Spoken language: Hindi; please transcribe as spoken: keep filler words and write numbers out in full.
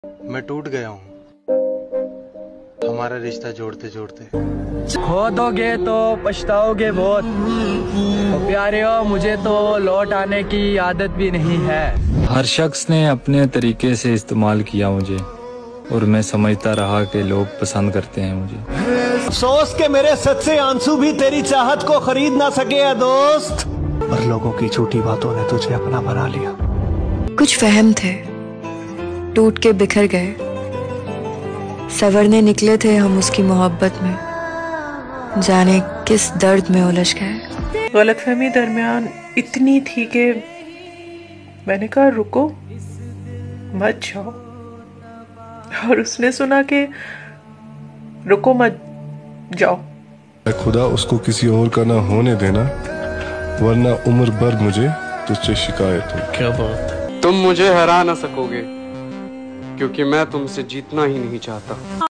मैं टूट गया हूँ हमारा रिश्ता जोड़ते जोड़ते। खो दोगे तो पछताओगे बहुत, तो प्यारे हो मुझे तो लौट आने की आदत भी नहीं है। हर शख्स ने अपने तरीके से इस्तेमाल किया मुझे, और मैं समझता रहा कि लोग पसंद करते हैं मुझे। अफसोस के मेरे सच्चे आंसू भी तेरी चाहत को खरीद ना सके है दोस्त, और लोगों की झूठी बातों ने तुझे अपना बना लिया। कुछ फहम थे, टूट के बिखर गए, सवरने निकले थे हम उसकी मोहब्बत में, जाने किस दर्द में उलझ गए। गलतफहमी दरमियान इतनी थी कि मैंने कहा रुको मत जाओ, और उसने सुना कि रुको मत जाओ। खुदा उसको किसी और का ना होने देना, वरना उम्र भर मुझे तुझसे शिकायत हो। क्या बात है। तुम मुझे हरा ना सकोगे, क्योंकि मैं तुमसे जीतना ही नहीं चाहता।